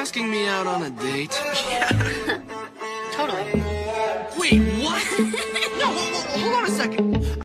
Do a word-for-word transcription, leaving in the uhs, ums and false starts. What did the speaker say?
asking me out on a date? Totally. Wait, what? No, hold on a second.